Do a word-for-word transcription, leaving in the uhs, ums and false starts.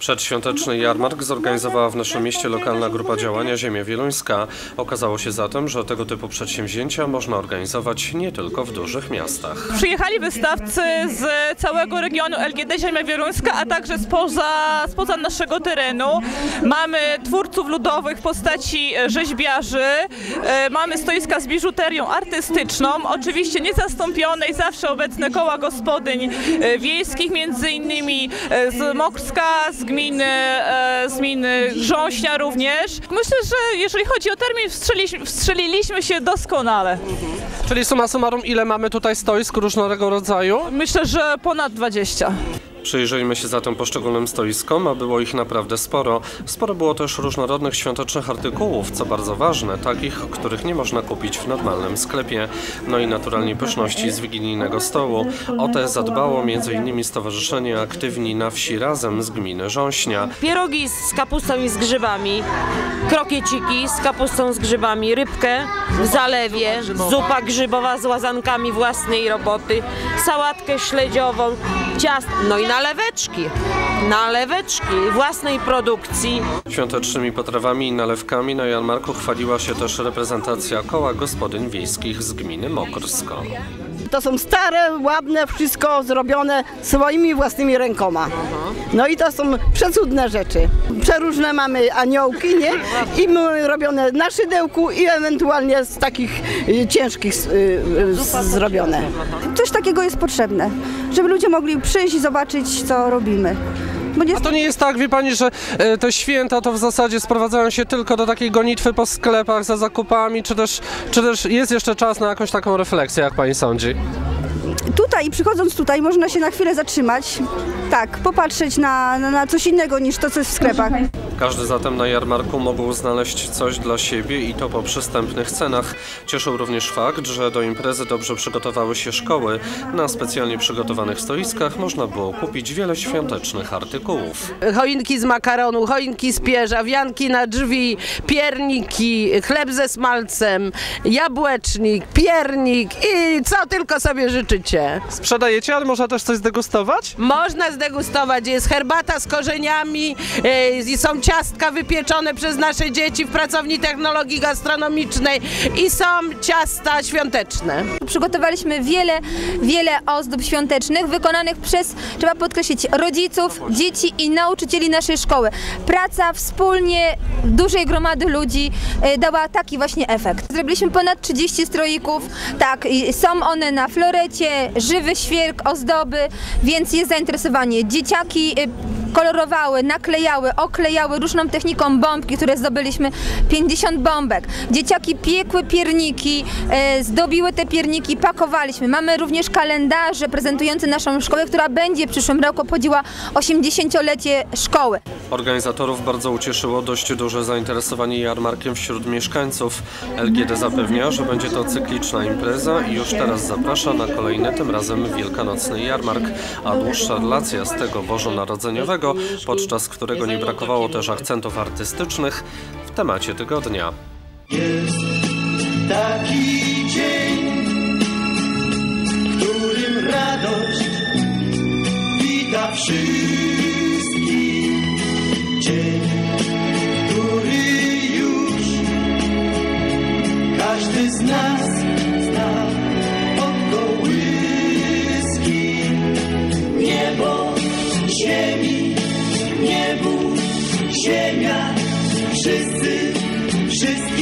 Przedświąteczny jarmark zorganizowała w naszym mieście lokalna grupa działania Ziemia Wieluńska. Okazało się zatem, że tego typu przedsięwzięcia można organizować nie tylko w dużych miastach. Przyjechali wystawcy z całego regionu L G D Ziemia Wieluńska, a także spoza, spoza naszego terenu. Mamy twórców ludowych w postaci rzeźbiarzy, mamy stoiska z biżuterią artystyczną, oczywiście niezastąpionej, zawsze obecne koła gospodyń wiejskich, między innymi z Mokrska, z gminy, z gminy Grząśnia również. Myślę, że jeżeli chodzi o termin, wstrzeliliśmy, wstrzeliliśmy się doskonale. Czyli summa summarum, ile mamy tutaj stoisk różnego rodzaju? Myślę, że ponad dwadzieścia. Przyjrzyjmy się zatem poszczególnym stoiskom, a było ich naprawdę sporo. Sporo było też różnorodnych świątecznych artykułów, co bardzo ważne, takich, których nie można kupić w normalnym sklepie. No i naturalnie pyszności z wigilijnego stołu. O te zadbało między innymi Stowarzyszenie Aktywni na Wsi Razem z gminy Grząśnia. Pierogi z kapustą i z grzybami, krokieciki z kapustą z grzybami, rybkę w zalewie, zupa grzybowa z łazankami własnej roboty, sałatkę śledziową, ciasto, no i naleweczki, naleweczki własnej produkcji. Świątecznymi potrawami i nalewkami na jarmarku chwaliła się też reprezentacja koła gospodyń wiejskich z gminy Mokrsko. To są stare, ładne, wszystko zrobione swoimi własnymi rękoma. No i to są przecudne rzeczy. Przeróżne mamy aniołki, nie? I my robione na szydełku i ewentualnie z takich ciężkich zrobione. Coś takiego jest potrzebne, żeby ludzie mogli przyjść i zobaczyć, co robimy. A to nie jest tak, wie pani, że te święta to w zasadzie sprowadzają się tylko do takiej gonitwy po sklepach za zakupami, czy też, czy też jest jeszcze czas na jakąś taką refleksję, jak pani sądzi? Tutaj, przychodząc tutaj, można się na chwilę zatrzymać, tak, popatrzeć na, na, na coś innego niż to, co jest w sklepach. Każdy zatem na jarmarku mógł znaleźć coś dla siebie i to po przystępnych cenach. Cieszył również fakt, że do imprezy dobrze przygotowały się szkoły. Na specjalnie przygotowanych stoiskach można było kupić wiele świątecznych artykułów. Choinki z makaronu, choinki z pierza, wianki na drzwi, pierniki, chleb ze smalcem, jabłecznik, piernik i co tylko sobie życzycie. Sprzedajecie, ale można też coś zdegustować? Można zdegustować, jest herbata z korzeniami, yy, są ciastka wypieczone przez nasze dzieci w pracowni technologii gastronomicznej i są ciasta świąteczne. Przygotowaliśmy wiele, wiele ozdób świątecznych wykonanych przez, trzeba podkreślić, rodziców, dzieci i nauczycieli naszej szkoły. Praca wspólnie dużej gromady ludzi dała taki właśnie efekt. Zrobiliśmy ponad trzydzieści stroików, tak, są one na florecie, żywy świerk, ozdoby, więc jest zainteresowanie. Dzieciaki kolorowały, naklejały, oklejały różną techniką bombki, które zdobyliśmy, pięćdziesiąt bombek. Dzieciaki piekły pierniki, e, zdobiły te pierniki, pakowaliśmy. Mamy również kalendarze prezentujące naszą szkołę, która będzie w przyszłym roku obchodziła osiemdziesięciolecie szkoły. Organizatorów bardzo ucieszyło dość duże zainteresowanie jarmarkiem wśród mieszkańców. L G D zapewnia, że będzie to cykliczna impreza i już teraz zaprasza na kolejny, tym razem wielkanocny jarmark, a dłuższa relacja z tego bożonarodzeniowego, podczas którego nie brakowało też akcentów artystycznych, w temacie tygodnia. Jest taki dzień, w którym radość wita wszystkich. Dzień, który już każdy z nas zna od kołyski. Niebo, ziemi, niebu, ziemia, wszyscy, wszyscy